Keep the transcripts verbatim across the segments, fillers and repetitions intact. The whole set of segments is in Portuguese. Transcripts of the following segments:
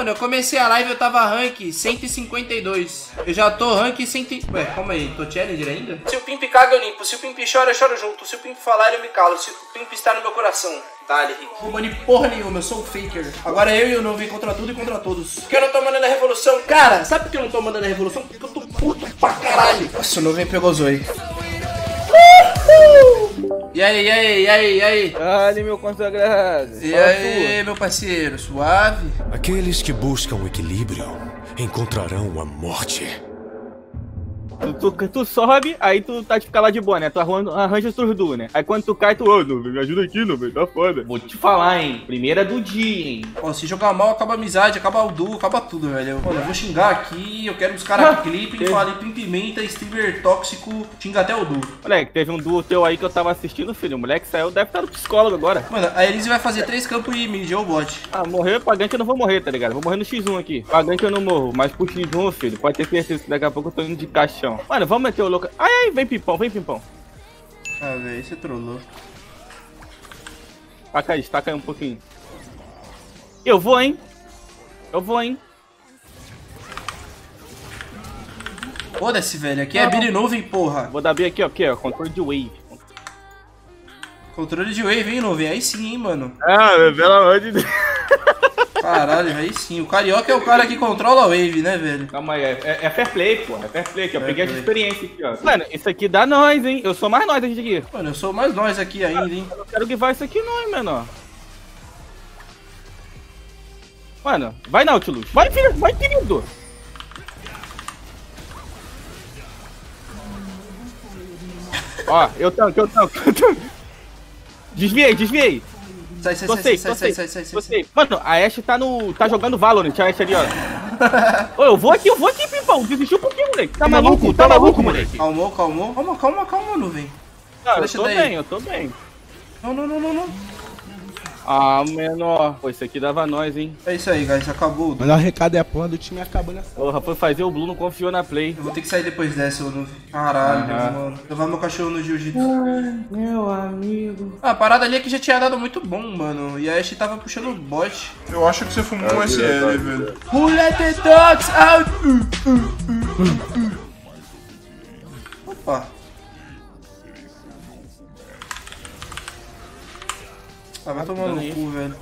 Mano, eu comecei a live, eu tava rank cento e cinquenta e dois. Eu já tô rank cem... Ué, calma aí, tô challenger ainda? Se o Pimp caga, eu limpo. Se o Pimp chora, eu choro junto. Se o Pimp falar, eu me calo. Se o Pimp está no meu coração. Dale, Rick. Não mani porra nenhuma, eu sou o faker. Agora eu e o Nuvem contra tudo e contra todos. Porque eu não tô mandando a revolução. Cara, sabe por que eu não tô mandando a revolução? Porque eu tô puto pra caralho. Nossa, o Nuvem pegou Zoe. E aí, e aí, e aí, e aí? Dale, meu consagrado. E aí, meu parceiro, suave? Aqueles que buscam o equilíbrio encontrarão a morte. Tu, tu, tu sobe, aí tu tá de ficar lá de boa, né? Tu arranja, arranja os turdu, né? Aí quando tu cai, tu... Ô, oh, me ajuda aqui, Nuvem, tá foda. Vou te falar, hein? Primeira do dia, hein? Ó, se jogar mal, acaba a amizade, acaba o duo, acaba tudo, velho. Mano, eu vou xingar aqui, eu quero os caras clipem, falem pimpimenta, streamer tóxico, xinga até o duo. Moleque, teve um duo teu aí que eu tava assistindo, filho. O moleque saiu, deve estar no psicólogo agora. Mano, a Elise vai fazer três campos e mid, ou bot. Ah, morrer pagante eu não vou morrer, tá ligado? Vou morrer no xis um aqui. Pagante eu não morro, mas pro xis um, filho, pode ter certeza que daqui a pouco eu tô indo de caixão. Mano, vamos meter o louco. Ai, ai, vem pimpão, vem pimpão. Ah, velho, você trollou. Taca aí, taca aí um pouquinho. Eu vou, hein? Eu vou, hein? Foda-se, velho. Aqui é Billy Nuvem, porra. Vou dar B aqui, ó. Aqui, ó. Controle de wave. Controle de wave, hein, Nuvem? Aí sim, hein, mano. Ah, pelo amor de Deus. Caralho, aí sim. O Carioca é o cara que controla a wave, né, velho? Calma aí, é, é fair play, pô. É fair play aqui, ó. Fair Peguei play. essa experiência aqui, ó. Mano, isso aqui dá nós, hein? Eu sou mais nós a gente aqui. Mano, eu sou mais nós aqui ainda, hein? Eu não quero que vá isso aqui não, hein, menor. Mano, vai Nautilus. Vai, filho. Vai, querido. Ó, eu tanco, eu tanco, eu tanco. Desviei, desviei. Sai, sai, Gostei, sai, gostei, sai, sai, sai, sai, gostei. Mano, a Ashe tá no. tá jogando Valorant, a Ashe ali, ó. Ô, eu vou aqui, eu vou aqui, Pimpão. Desistiu um pouquinho, moleque. Tá maluco, tá maluco, moleque. Calmou, calmou. Calma, calma, calma, Nuvem. Não, eu Deixa tô daí. bem, eu tô bem. Não, não, não, não, não. Ah, menor. Pô, isso aqui dava nós, hein. É isso aí, guys. Acabou. O melhor recado é a porra do time acabando essa. Porra, foi fazer o Blue, não confiou na play. Eu vou ter que sair depois dessa, ô Nuvem. Caralho, Aham. mano. Levar meu cachorro no jiu-jitsu. Meu amigo. Ah, a parada ali é que já tinha dado muito bom, mano. E a Ashe tava puxando o bot. Eu acho que você fumou um S L, velho. Who let the dogs out? Uh, uh, uh, uh, uh. Opa. Ah, vai tomar no cu, velho.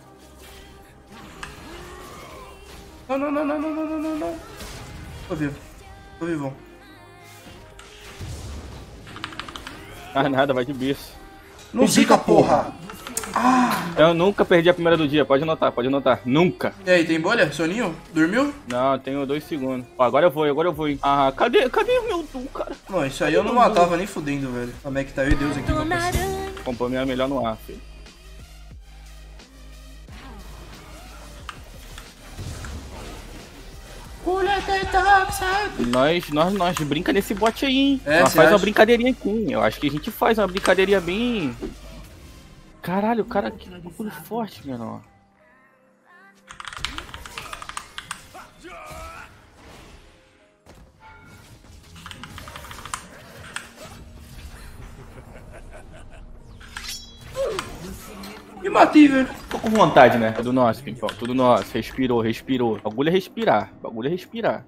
Não, não, não, não, não, não, não, não, não. Tô vivo. Tô vivão. Ah, nada, vai de bicho. Não zica, porra! Eu nunca perdi a primeira do dia, pode anotar, pode anotar. Nunca. E aí, tem bolha? Soninho? Dormiu? Não, tenho dois segundos. Ó, agora eu vou, agora eu vou. Hein. Ah, cadê, cadê o meu Du, cara? Não, isso aí eu não matava nem fudendo, velho. Como é que tá eu e Deus aqui, meu parceiro? Comprou minha melhor no ar, filho. Nós, nós, nós brinca nesse bot aí, hein? É, nós cê faz uma acha? brincadeirinha aqui. Eu acho que a gente faz uma brincadeirinha bem... Caralho, o cara que bagulho forte, menor. Me matei, velho. Tô com vontade, né? Tudo nosso, Pimpão. Tudo nosso. Respirou, respirou. Bagulho é respirar. Bagulho é respirar.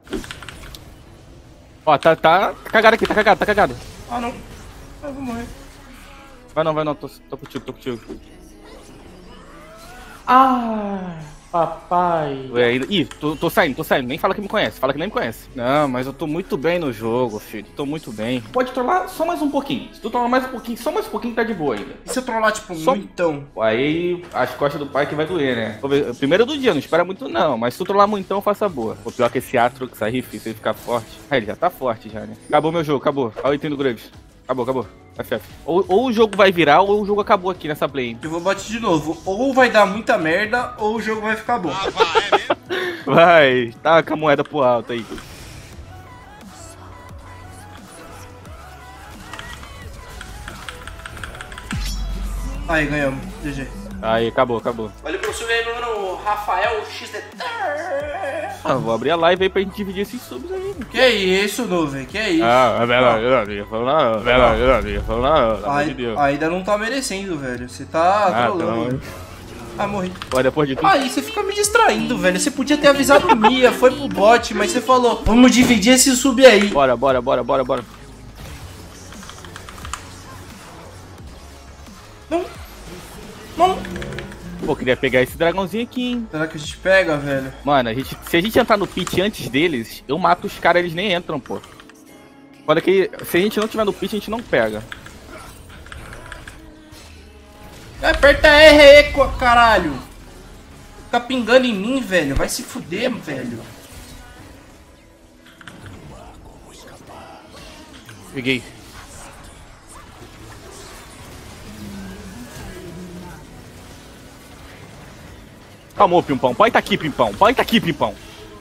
Ó, tá, tá, tá cagado aqui, tá cagado, tá cagado. Ah, não. Eu vou morrer. Vai não, vai não, tô, tô contigo, tô contigo. Ah, papai. Ué, ainda... Ih, tô, tô saindo, tô saindo. Nem fala que me conhece, fala que nem me conhece. Não, mas eu tô muito bem no jogo, filho. Tô muito bem. Pode trollar só mais um pouquinho. Se tu trollar mais um pouquinho, só mais um pouquinho tá de boa ainda. E se eu trollar, tipo, Só- muitão? Aí as costas do pai que vai doer, né? Vou ver- Primeiro do dia, não espera muito não. Mas se tu trollar muitão, faça boa. O pior que esse Atrox aí, filho, se ele ficar forte. Ah, ele já tá forte já, né? Acabou meu jogo, acabou. Olha o item do Graves. Acabou, acabou. F F. Ou, ou o jogo vai virar, ou o jogo acabou aqui nessa play, hein? Eu vou bater de novo. Ou vai dar muita merda, ou o jogo vai ficar bom. Vai, taca a moeda pro alto aí. Aí, ganhamos. G G. Aí, acabou, acabou. Valeu pelo sub aí, meu mano. Rafael X D T. Ah, vou abrir a live aí pra gente dividir esses subs aí. Que isso, Nuvem? Que isso? Ah, é verdade, é verdade. Falou nada, é verdade, é verdade. Falou nada, pelo amor de Ai- Deus. ainda não tá merecendo, velho. Você tá Ah, pelo trolando. amor de Ah, morri. Ó, depois de tudo. Aí você fica me distraindo, velho. Você podia ter avisado o Mia, foi pro bot, mas você falou, vamos dividir esse sub aí. Bora, bora, bora, bora, bora. Não. Não. Pô, queria pegar esse dragãozinho aqui, hein. Será que a gente pega, velho? Mano, a gente, se a gente entrar no pit antes deles, eu mato os caras, eles nem entram, pô. Olha que se a gente não tiver no pit, a gente não pega. Aperta R aí, caralho. Fica pingando em mim, velho. Vai se fuder, velho. Peguei. Calma, Pimpão. Pode tá aqui, Pimpão. Pode tá aqui, Pimpão.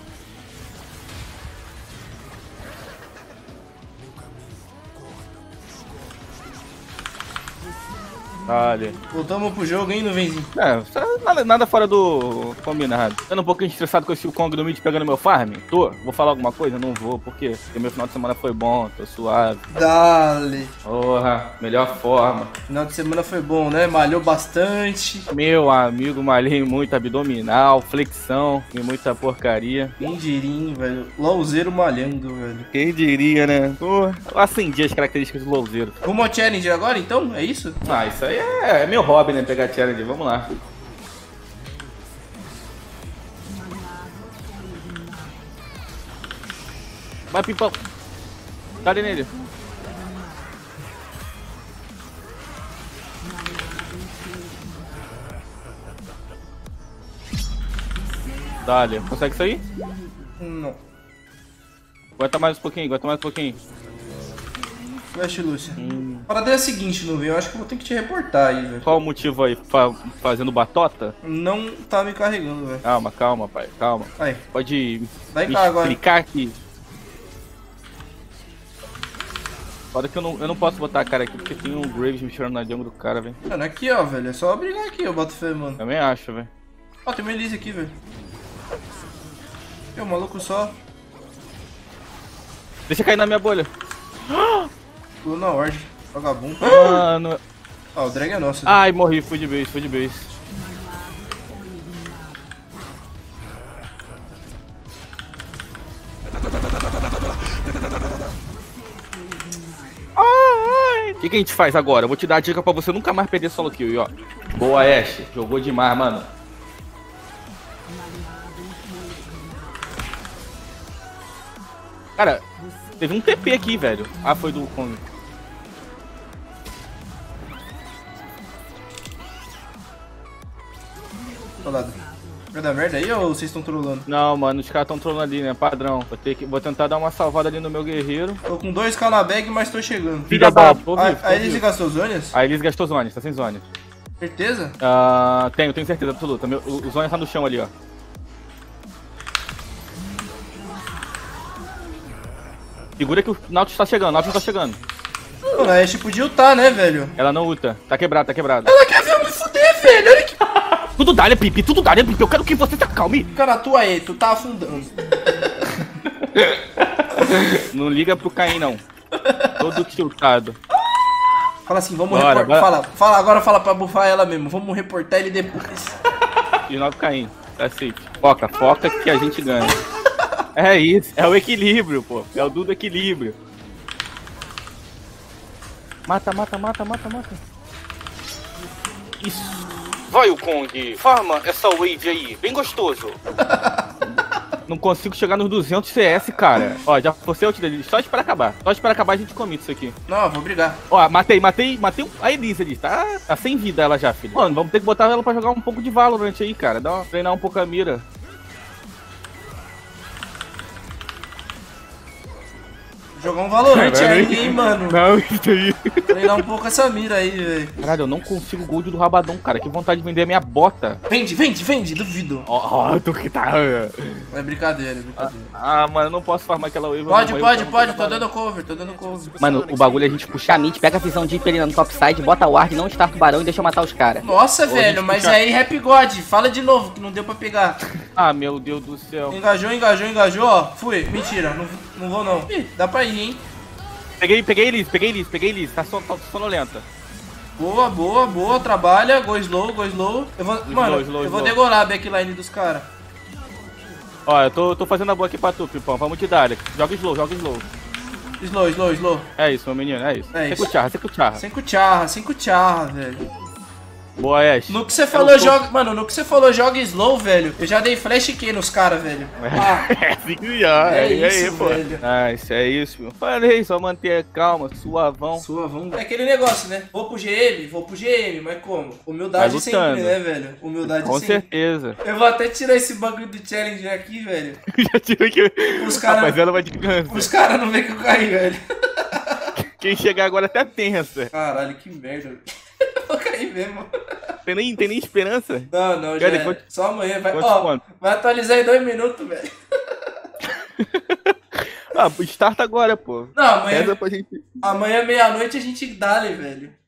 Vale. Voltamos pro jogo, hein, Nuvenzinho? É, nada, nada fora do combinado. Tô um pouquinho estressado com esse Kong do mid pegando meu farm? Tô. Vou falar alguma coisa? Não vou. Por quê? Porque meu final de semana foi bom, tô suave. Dale. Porra, melhor forma. Final de semana foi bom, né? Malhou bastante. Meu amigo, malhei muito abdominal, flexão e muita porcaria. Quem diria, velho? Lowzeiro malhando, velho. Quem diria, né? Porra, eu acendi as características do Lowzeiro. Rumo ao challenge agora, então? É isso? Ah, isso aí é, é meu hobby, né? Pegar challenge. Vamos lá. Vai, Pimpão. Dá-lhe nele. Dá-lhe. Consegue sair? Não. Aguenta mais um pouquinho, aguenta mais um pouquinho. Flash, Lúcia. Hum. A parada é a seguinte, Nuvem. Eu acho que eu vou ter que te reportar aí, velho. Qual o motivo aí? Fa fazendo batota? Não tá me carregando, velho. Calma, calma, pai. Calma. Aí. Pode Vai me cá agora. explicar aqui. Foda que eu não, eu não posso botar a cara aqui porque tem um Graves me tirando na jungle do cara, velho. Mano, aqui, ó, velho. É só brigar aqui, eu boto fé, mano. Também acho, velho. Ó, tem uma Elise aqui, velho. Tem um maluco só. Deixa cair na minha bolha. Pulou na Ward. Vagabundo. Mano. Ó, o drag é nosso. Ai, morri. Fui de base, fui de base. O que, que a gente faz agora? Eu vou te dar a dica pra você nunca mais perder solo kill, ó. Boa, Ashe. Jogou demais, mano. Cara, teve um T P aqui, velho. Ah, foi do Kong. Colado. Vai dar merda aí ou vocês estão trolando? Não, mano, os caras estão trolando ali, né? Padrão. Vou, ter que, vou tentar dar uma salvada ali no meu guerreiro. Tô com dois K na bag, mas tô chegando. Filha da... Tô A, vivo, tô a Elise vivo. gastou zonas? A Elise gastou zones, tá sem zones. Certeza? Ah, tenho, tenho certeza absoluta. Meu, o, o zone tá no chão ali, ó. Segura que o Nautilus tá chegando, o Nautilus tá chegando. Mano, a Ashe podia ultar, né, velho? Ela não ulta. Tá quebrado, tá quebrado. Ela quer ver eu me fuder, velho. Olha que... Tudo dá, né, Pipi? Tudo dá, né, Pipi? Eu quero que você se acalme. Cara, tu aí, tu tá afundando. Não liga pro Caim, não. Todo tiltado. Fala assim, vamos Bora, reportar. bora. Fala, fala, agora fala pra bufar ela mesmo. Vamos reportar ele depois. De novo Caim. Tá safe. Foca, foca que a gente ganha. É isso. É o equilíbrio, pô. É o do equilíbrio. Mata, mata, mata, mata, mata. Isso. Vai o Kong. Farma essa wave aí. Bem gostoso. Não consigo chegar nos duzentos C S, cara. Ó, já forcei a ult dele. Só espera acabar. Só espera acabar a gente comita isso aqui. Não, vou brigar. Ó, matei, matei, matei a Elise ali. Tá, tá sem vida ela já, filho. Mano, vamos ter que botar ela pra jogar um pouco de Valorant aí, cara. Dá uma, treinar um pouco a mira. Jogar um Valorant aí, hein, mano. Não, isso aí. Treinar um pouco essa mira aí, velho. Caralho, eu não consigo gold do Rabadão, cara. Que vontade de vender a minha bota. Vende, vende, vende, duvido. Ó, ó, tu que tá... É brincadeira, é brincadeira. Ah, mano, eu não posso farmar aquela wave. Pode, não, pode, eu não pode, tô tô farmando. dando cover, tô dando cover. Mano, o bagulho é a gente puxar a mid, pega a visão de Hyper no topside, bota o ward, não starta o barão e deixa eu matar os caras. Nossa, Ô, velho, gente, mas puxa- aí Rap God, fala de novo, que não deu pra pegar. Ah, meu Deus do céu. Engajou, engajou, engajou, ó. Fui, mentira, não, não vou não. Ih, dá pra ir, hein. Peguei, peguei Elise, peguei Elise, peguei Elise. Tá, son, tá sonolenta. Boa, boa, boa. Trabalha. Go slow, go slow. Eu vou, Slow, mano, slow, eu vou slow. degolar a backline dos caras. Ó, eu tô, tô fazendo a boa aqui pra tu, Pipão. Vamos te dar, Alex. Joga slow, joga slow. Slow, slow, slow. É isso, meu menino, é isso. É sem isso. cucharra, sem cucharra. Sem cucharra, sem cucharra, velho. Boa, Ash. No que você falou, tô- joga. Mano, no que você falou, joga slow, velho. Eu já dei flash Q nos caras, velho. Ah, É assim que já, É é, isso, aí, pô. velho. Ah, isso é isso, meu. Falei, só manter calma, suavão. sua, vamos. É aquele negócio, né? Vou pro G M, vou pro G M, mas como? Humildade Vai sempre, lutando. né, velho? Humildade Com sempre. certeza. Eu vou até tirar esse bagulho do challenge aqui, velho. Já tirei que Os cara- rapaziada vai de câncer. Os caras não veem que eu caí, velho. Quem chegar agora até pensa. Caralho, que merda. Eu vou cair mesmo. Tem nem, tem nem esperança. Não, não, já Cadê? era. Quanto- Só amanhã. Vai, quantos ó, pontos? vai atualizar em dois minutos, velho. Ah, start agora, pô. Não, amanhã, Pesa pra gente. amanhã meia-noite a gente dá, né, velho?